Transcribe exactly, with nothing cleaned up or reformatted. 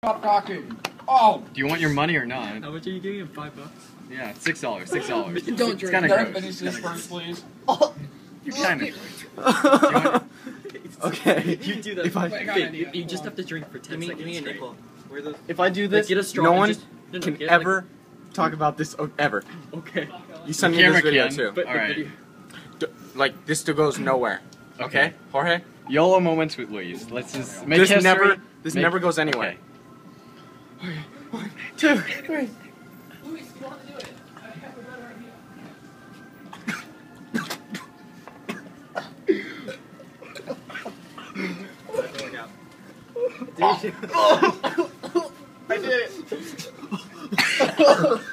Stop talking. Oh! Do you want your money or not? How much are you giving him? Five bucks? Yeah, six dollars. Six dollars. Don't It's drink. kind Let of him gross. finish this first, please. Oh. You're kind of. Okay. You do that. If I- Wait, Wait, you, you just have to drink for ten Give me, seconds give me a straight. nickel. Where are those? If I do Like, this, get a straw no and one just- no, no, can get, ever talk about this o- ever. Okay. You send The me this camera video can, too. But All the right. video- D- like this still goes nowhere. Okay, Okay. Jorge. YOLO moments with Luis. Let's just make This history. never, this Make- never goes anywhere. Okay. One, two, three. I did it.